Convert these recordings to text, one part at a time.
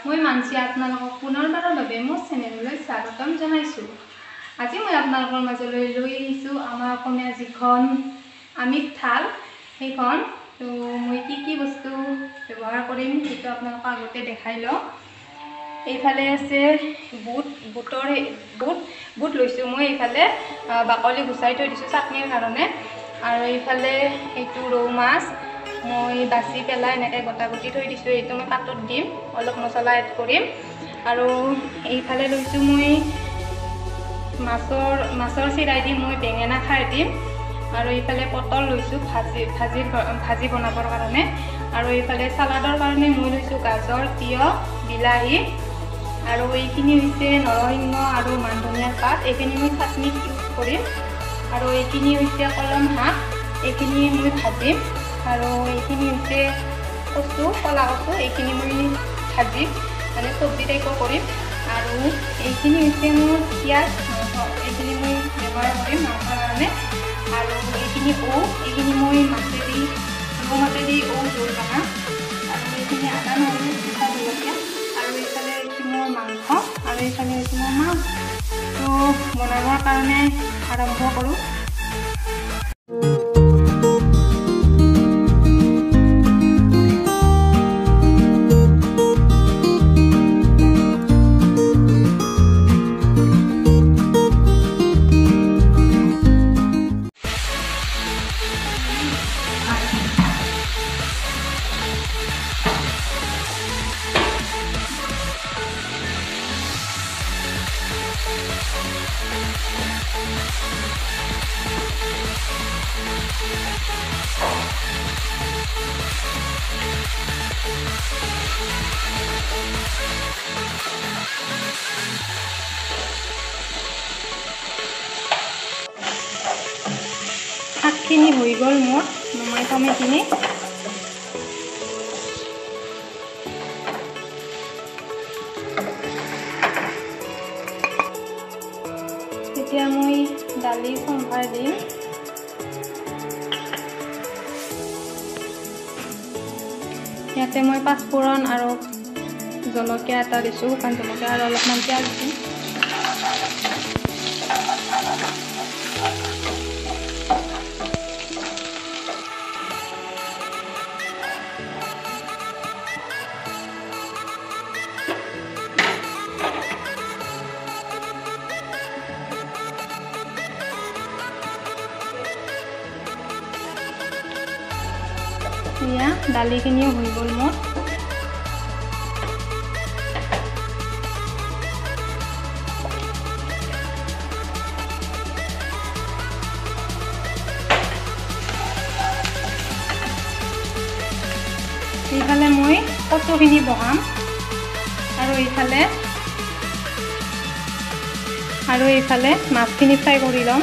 মই মানসী আপোনালোকক পুনৰবাৰৰ বাবে মোৰ চেনেললৈ স্বাগতম জনাইছোঁ। আজি মই আপোনালোকৰ মাজলৈ লৈ আহিছোঁ আমাৰ অসমীয়া যিখন আমিষ থাল সেইখন। তো মই কি বস্তু ব্যৱহাৰ কৰিম সেইটো আপোনালোকক আগতে দেখাই লওঁ। এইফালে আছে বুট লৈছোঁ মই। এইফালে বাকলি গুচাই থৈ দিছোঁ চাটনিৰ কাৰণে। আৰু এইফালে এইটো ৰৌ মাছ মই বাছি পেলাই এনেকৈ গোটাগুটি থৈ দিছোঁ। এইটো মই পাতত দিম, অলপ মছলা এড কৰিম। আৰু এইফালে লৈছোঁ মই মাছৰ চিৰাই দি মই বেঙেনা খাৰ দিম। আৰু এইফালে পটল লৈছোঁ ভাজি বনাবৰ কাৰণে। আৰু এইফালে চালাডৰ কাৰণে মই লৈছোঁ গাজৰ, তিয়ঁহ, বিলাহী। আৰু এইখিনি হৈছে নৰসিংহ আৰু মান ধনিয়াৰ পাত। এইখিনি মই চাটনিত ইউজ কৰিম। আৰু এইখিনি হৈছে কলম শাক, এইখিনি মই ভাজিম। আৰু এইখিনি হৈছে কলা কচু, এইখিনি মই ভাজিম, মানে চব্জি টাইপৰ কৰিম। আৰু এইখিনি হৈছে মোৰ পিঁয়াজ, মাংস, এইখিনি মই ব্যৱহাৰ কৰিম মাংসৰ কাৰণে। আৰু এইখিনি এইখিনি মই ৰৌ মাছেদি জোল বনাম। আৰু এইখিনি আদা নহৰু কেঁচা জলকীয়া। আৰু এইফালে হৈছে মোৰ মাংস, আৰু এইফালে হৈছে মোৰ মাছ। তো বনাবৰ কাৰণে আৰম্ভ কৰোঁ। শাকখিনি হৈ গ'ল মোৰ, নমাই থম এইখিনি। এতিয়া মই দালি সম্ভাৰ দিম। ইয়াতে মই পাঁচফোৰণ আৰু জলকীয়া এটা দিছোঁ, শুকান জলকীয়া, আৰু অলপমান পিঁয়াজ দিম। এয়া দালিখিনিও হৈ গ'ল মোৰ। এইফালে মই কচুখিনি বহাম। আৰু এইফালে মাছখিনি ফ্ৰাই কৰি ল'ম।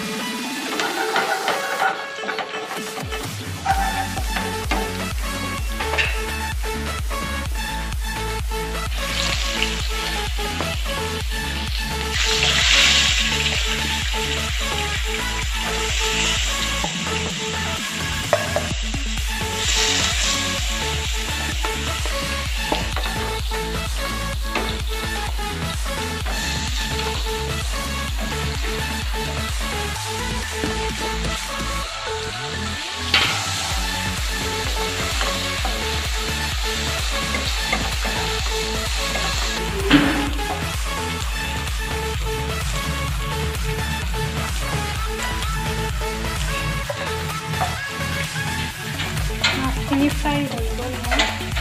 মাছখিনি ফ্ৰাই হৈ গ'ল মোৰ।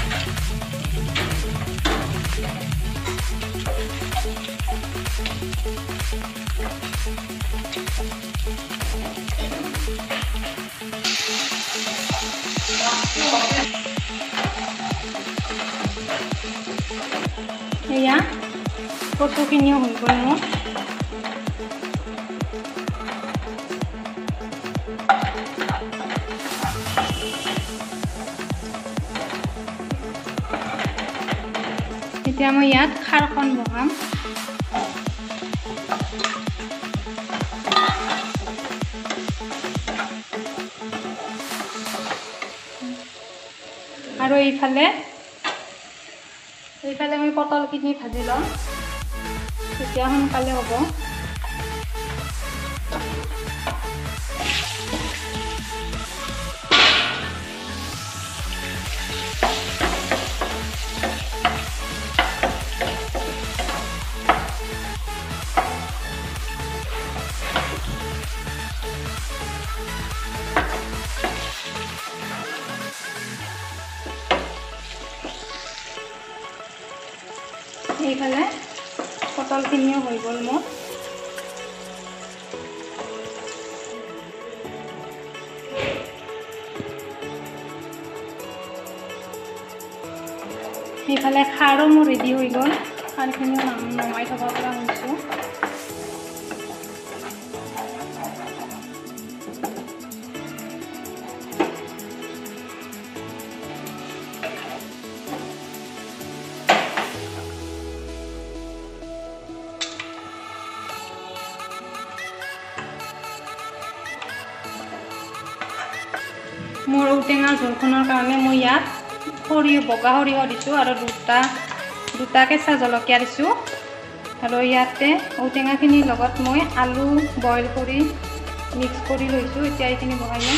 এয়া কচুখিনিও হৈ গ'ল মোৰ। এতিয়া মই ইয়াত খাৰখন বহাম। আৰু এইফালে এইফালে মই পটলখিনি ভাজি লম, তেতিয়া সোনকালে হ'ব। এইফালে পটলখিনিও হৈ গ'ল মোৰ। এইফালে খাৰো মোৰ ৰেডি হৈ গ'ল, খাৰখিনিও নমাই থ'ব পৰা হৈছোঁ। মোৰ ঔটেঙা জোলখনৰ কাৰণে মই ইয়াত বগা সৰিয়হ দিছোঁ আৰু দুটা কেঁচা জলকীয়া দিছোঁ। আৰু ইয়াতে ঔটেঙাখিনিৰ লগত মই আলু বইল কৰি মিক্স কৰি লৈছোঁ। এতিয়া এইখিনি বহাই লওঁ।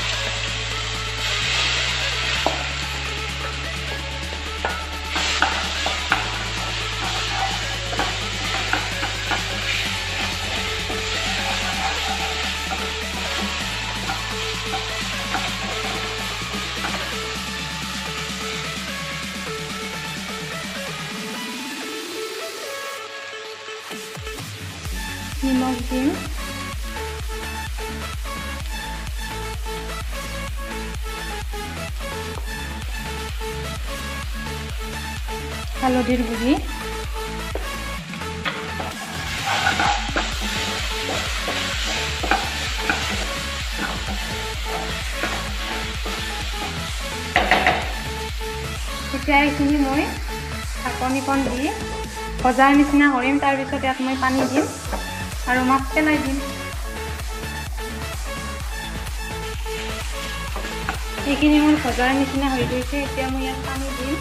নিমখ দিম, হালধিৰ গুড়ি, এতিয়া এইখিনি মই ঢাকনিখন দি ভজাৰ নিচিনা কৰিম। তাৰপিছত ইয়াত মই পানী দিম আৰু মাছ পেলাই দিম। এইখিনি মোৰ ভজাৰ নিচিনা হৈ গৈছে। এতিয়া মই ইয়াত পানী দিম।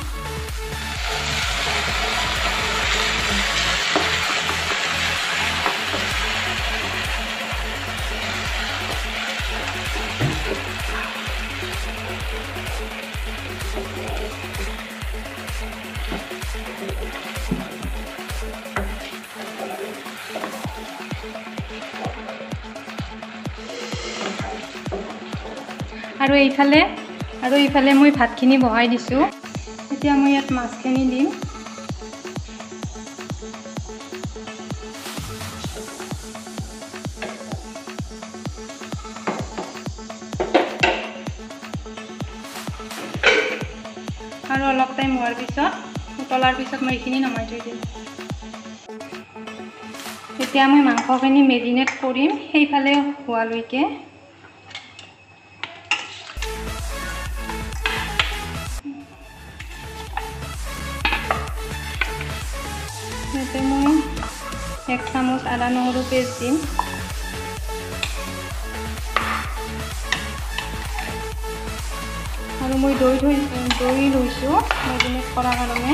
আৰু এইফালে মই ভাতখিনি বহাই দিছোঁ। এতিয়া মই ইয়াত মাছখিনি দিম। আৰু অলপ টাইম হোৱাৰ পিছত উতলাৰ পিছত মই এইখিনি নমাই থৈ দিম। এতিয়া মই মাংসখিনি মেৰিনেট কৰিম সেইফালে হোৱালৈকে। ইয়াতে মই 1 চামুচ আদা নহৰু পেষ্ট দিম। আৰু মই দৈ লৈছোঁ মেৰিনেট কৰাৰ কাৰণে।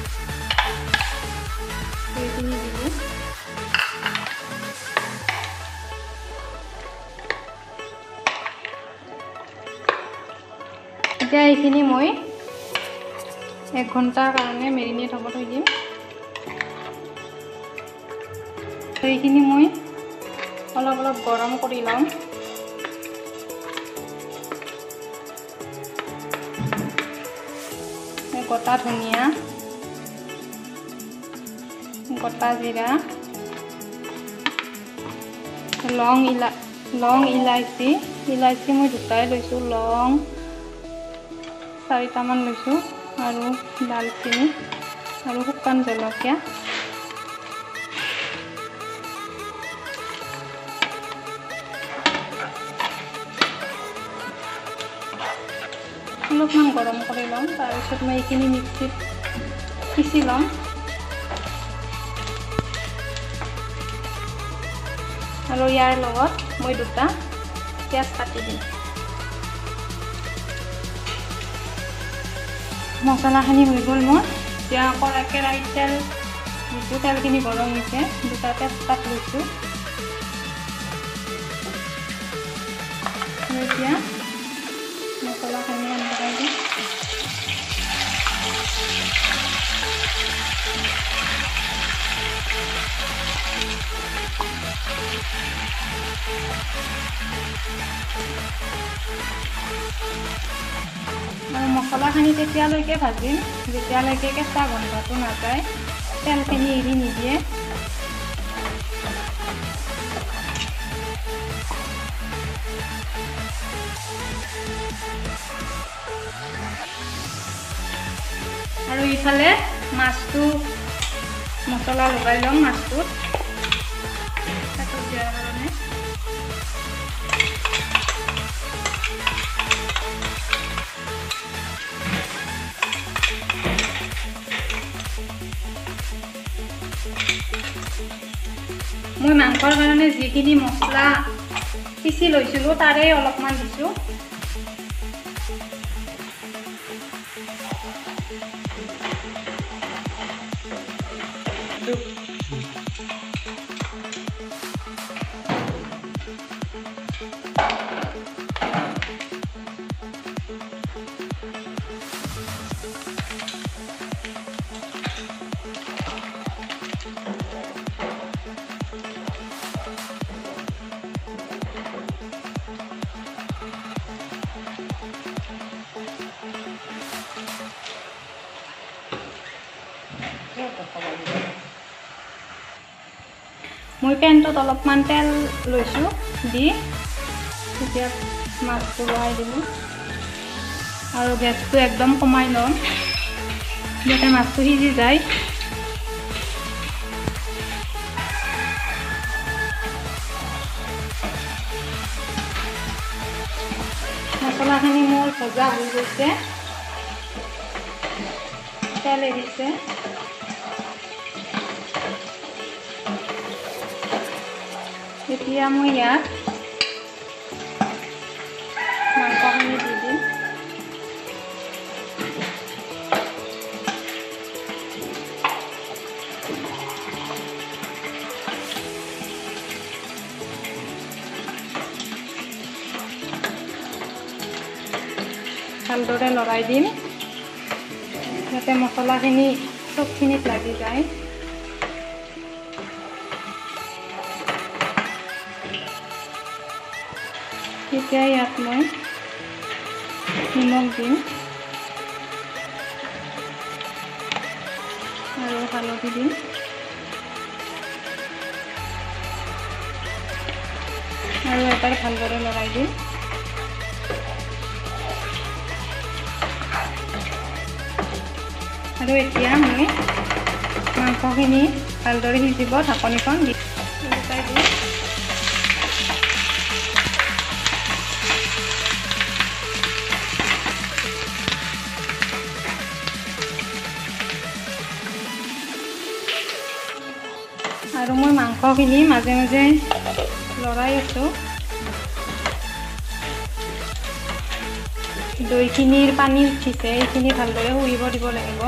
দৈখিনি দিলোঁ। এতিয়া এইখিনি মই 1 ঘণ্টাৰ কাৰণে মেৰিনেট হ'ব থৈ দিম। এইখিনি মই অলপ গৰম কৰি ল'ম। গোটা ধনিয়া, গোটা জিৰা, লং ইলাইচি মই দুটাই লৈছোঁ। লং 4টামান লৈছোঁ আৰু ডালচেনি আৰু শুকান জলকীয়া। অলপমান গৰম কৰি ল'ম। তাৰপিছত মই এইখিনি মিক্সিত পিচি ল'ম। আৰু ইয়াৰ লগত মই 2টা পিঁয়াজ কাটি দিম। মছলাখিনি হৈ গ'ল মোৰ। এতিয়া কেৰাহীত তেল দিছোঁ, তেলখিনি গৰম হৈছে, দুটা তেজপাত লৈছোঁ। আৰু এতিয়া মছলাখিনি লগাই দিম। আৰু মছলাখিনি তেতিয়ালৈকে ভাজিম যেতিয়ালৈকে কেঁচা গন্ধটো নাযায়, তেলখিনি এৰি নিদিয়ে। আৰু ইফালে মাছটো মছলা লগাই ল'ম মাছটোত তাতো দিয়াৰ কাৰণে। মই মাংসৰ কাৰণে যিখিনি মছলা পিচি লৈছিলোঁ তাৰে অলপমান দিছোঁ। মই পেনটোত অলপমান তেল লৈছোঁ, দি এতিয়া মাছটো লগাই দিলোঁ আৰু গেছটো একদম কমাই ল'ম যাতে মাছটো সিজি যায়। মছলাখিনি মোৰ ভজা হৈ গৈছে, তেল এৰিছে। এতিয়া মই ইয়াত মাংসখিনি দি দিম। ভালদৰে লৰাই দিম যাতে মছলাখিনি চবখিনিত লাগি যায়। এতিয়া ইয়াত মই নিমখ দিম আৰু হালধি দিম আৰু এবাৰ ভালদৰে লৰাই দিম। আৰু এতিয়া মই মাংসখিনি ভালদৰে সিজিব ঢাকনিখন দি উলটাই দিম। আৰু মই মাংসখিনি মাজে মাজে লৰাই আছোঁ। দৈখিনিৰ পানী উঠিছে, এইখিনি ভালদৰে শুহিব দিব লাগিব।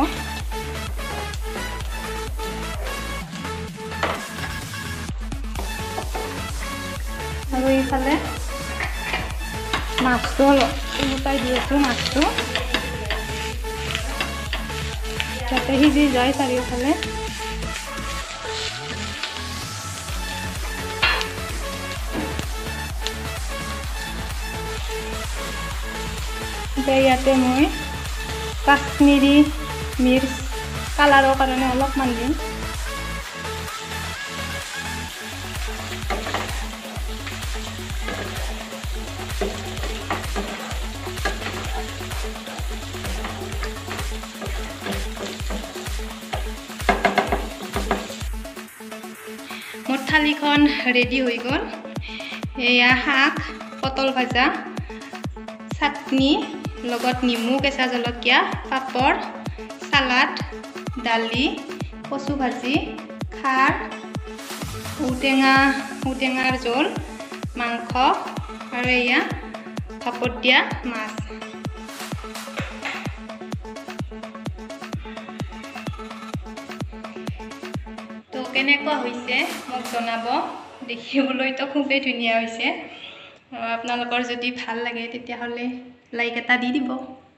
আৰু এইফালে মাছটো উলটাই দি আছোঁ, মাছটো যাতে সিজি যায় চাৰিওফালে। ইয়াতে মই কাশ্মীৰী মিৰ্চ কালাৰৰ কাৰণে অলপমান দিম। মোৰ থালিখন ৰেডি হৈ গ'ল। এয়া শাক, পটল ভাজা, চাটনি লগত নেমু, কেঁচা জলকীয়া, পাপৰ, সালাড, দালি, কচু ভাজি, খাৰ, ঔটেঙাৰ জোল, মাংস আৰু এয়া ভাপত দিয়া মাছ। কেনেকুৱা হৈছে মোক জনাব দেখিবলৈতো খুবেই ধুনীয়া হৈছে আপোনালোকৰ যদি ভাল লাগে তেতিয়াহ'লে লাইক এটা দি দিব